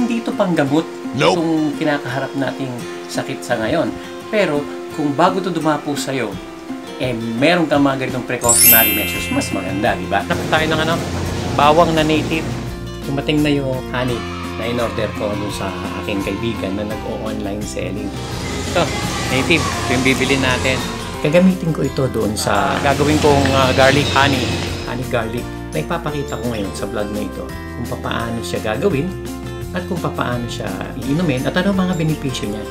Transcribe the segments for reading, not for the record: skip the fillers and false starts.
Hindi ito panggamot itong kinakaharap nating sakit sa ngayon. Pero kung bago ito dumapo sa'yo, meron kang mga ganitong precautionary measures, mas maganda, di ba? Nakita tayo ng bawang na native. Dumating na yung honey na in-order ko doon sa aking kaibigan na nag-o-online selling. Ito, native. Ito yung bibili natin. Gagamitin ko ito doon sa gagawin kong garlic honey garlic. Na ipapakita ko ngayon sa vlog na ito kung paano siya gagawin at kung paano siya iinumin at ano mga benepisyo niya.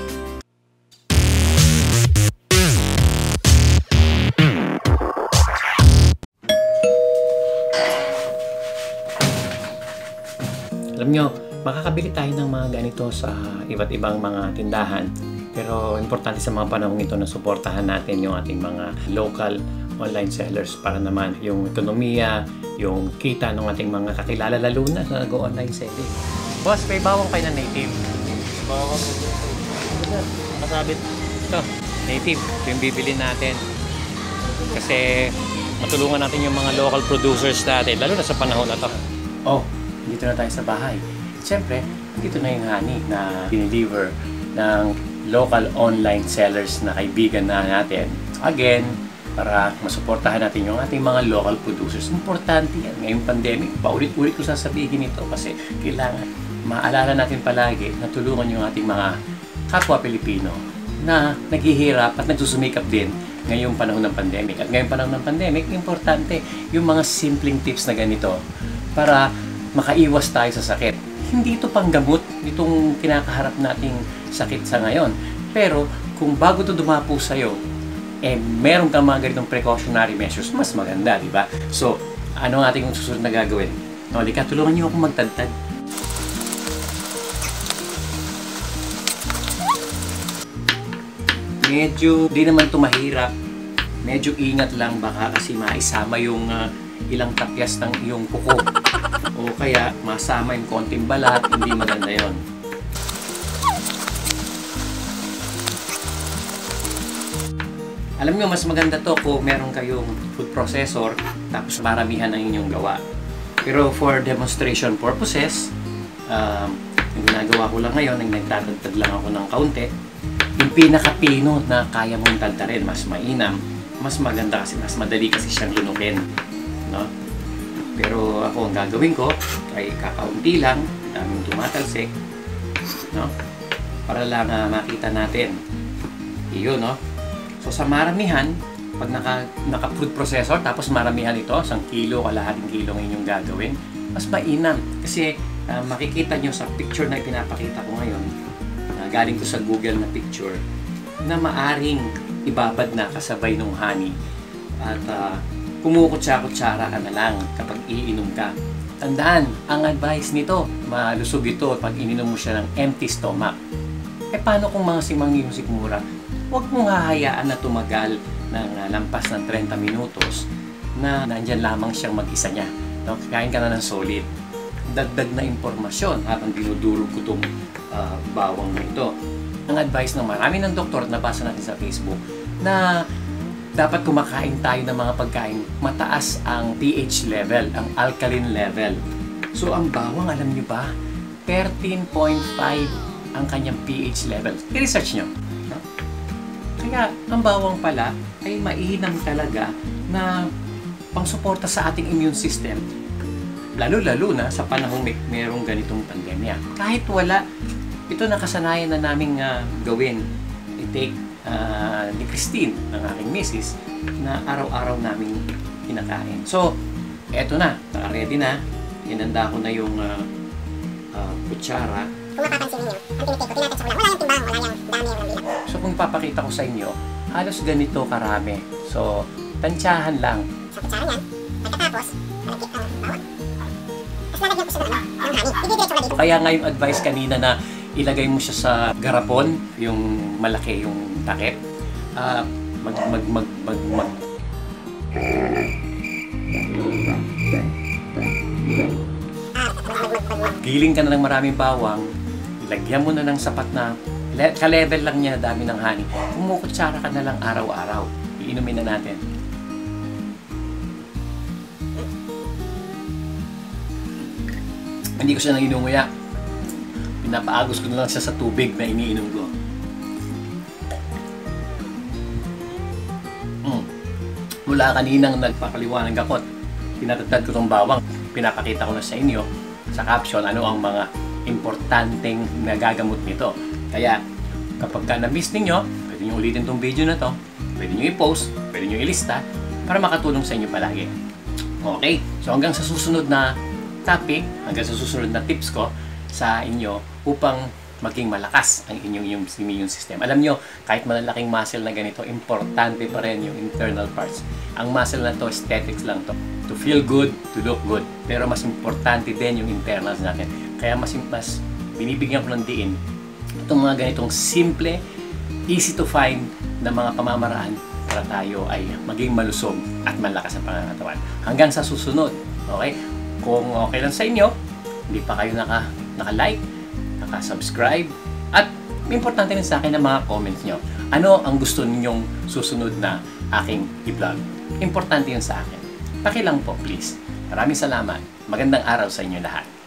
Alam nyo, makakabili tayo ng mga ganito sa iba't ibang mga tindahan. Pero importante sa mga panahon ito na suportahan natin yung ating mga local online sellers para naman yung ekonomiya, yung kita ng ating mga kakilala lalo na sa nag-online selling. Boss, may bawang kayo na native. Bawang nakasabit. Ito, native. Ito yung bibili natin. Kasi matulungan natin yung mga local producers natin, lalo na sa panahon na to. Oh, dito na tayo sa bahay. Siyempre, dito na yung honey na dinideliver ng local online sellers na kaibigan na natin. Again, para masuportahan natin yung ating mga local producers. Importante yan. Ngayong pandemic, paulit-ulit ko sasabihin ito kasi kailangan maalala natin palagi na tulungan yung ating mga kapwa Pilipino na naghihirap at nagsusumikap din ngayong panahon ng pandemic. At ngayong panahon ng pandemic, importante yung mga simpleng tips na ganito para makaiwas tayo sa sakit. Hindi ito panggamot itong kinakaharap nating sakit sa ngayon. Pero kung bago ito dumapo sa'yo, meron kang mga ganitong precautionary measures, mas maganda, di ba? So, ano ang ating susunod na gagawin? Halika, tulungan niyo akong magtadtad. Medyo, di naman ito mahirap. Medyo ingat lang baka kasi maisama yung ilang tapyas ng iyong kuko. O kaya, masama yung konting balat, hindi maganda yon. Alam nyo, mas maganda to kung meron kayong food processor tapos maramihan ang inyong gawa. Pero for demonstration purposes, yung ginagawa ko lang ngayon, nagtatagtad lang ako ng kaunti. Yung pinakapino na kaya mong tagtarin, mas mainam, mas maganda kasi mas madali kasi siyang lunukin. No? Pero ako ang gagawin ko ay kakaunti lang, daming tumatalsik. No? Para lang makita natin. Iyon, no? So sa maramihan, pag naka-food processor, tapos maramihan ito, 1 kilo, kalahating kilo ng inyong gagawin, mas mainam. Kasi makikita nyo sa picture na pinapakita ko ngayon, galing ko sa Google na picture, na maaring ibabad na kasabay ng honey. At kumukutsa-kutsara ka na lang kapag iinom ka. Tandaan, ang advice nito, malusog ito pag ininom mo siya ng empty stomach. Paano kung mga simangin yung sikmura? Huwag mong hahayaan na tumagal ng lampas ng 30 minutos na nandyan lamang siyang mag-isa niya. No? Kain ka na ng solid. Dagdag na impormasyon habang dinudurog ko itong bawang na ito. Ang advice ng marami ng doktor na nabasa natin sa Facebook na dapat kumakain tayo ng mga pagkain mataas ang pH level, ang alkaline level. So ang bawang, alam niyo ba, 13.5 ang kanyang pH level. I-research nyo. No? Kaya ang bawang pala ay mainam talaga na pangsuporta sa ating immune system. Lalo-lalo na sa panahong mayroong ganitong pandemya. Kahit wala, ito nakasanayan na naming gawin. I-take ni Christine, ng aking misis, na araw-araw naming kinakain. So, eto na. Naka-ready na. Inanda ko na yung kutsara. Kung mapapansin niyo, ang tinitake ko, tinatag sa wala yung timbang, wala yung dami, walang bilang. So, kung ipapakita ko sa inyo, halos ganito karami. So, tansyahan lang. Sa kutsara niyan, pagkatapos, malagkit ang bawang. Tapos lalagyan ko siya ng honey. Didiretso na dito. Kaya nga yung advice kanina na ilagay mo siya sa garapon, yung malaki yung takip. Giling ka na ng maraming bawang, ilagyan mo na ng sapat na ka-level lang niya dami ng honey. Kumukutsara ka na lang araw-araw. Iinumin na natin. Hindi ko siya nang inunguya. Pinapaagos ko na lang siya sa tubig na iniinom ko. Mula kaninang nagpapaliwanag ako at tinatagdag ko itong bawang, pinapakita ko na sa inyo sa caption ano ang mga importanteng nagagamot nito. Kaya kapag na-miss ninyo, pwede nyo ulitin itong video na to, pwede nyo i-post, pwede nyo ilista para makatulong sa inyo palagi. Okay, so hanggang sa susunod na topic, hanggang sa susunod na tips ko sa inyo upang maging malakas ang inyong immune system. Alam nyo, kahit malalaking muscle na ganito, importante pa rin yung internal parts. Ang muscle na to, aesthetics lang to. To feel good, to look good. Pero mas importante din yung internals natin. Kaya mas binibigyan ko ng diin itong mga ganitong simple, easy to find na mga pamamaraan para tayo ay maging malusog at malakas ang pangangatawan. Hanggang sa susunod. Okay? Kung okay lang sa inyo, hindi pa kayo naka-like, naka-subscribe, at importante rin sa akin ang mga comments nyo. Ano ang gusto ninyong susunod na aking i-vlog? Importante yun sa akin. Pakilang po, please. Maraming salamat. Magandang araw sa inyo lahat.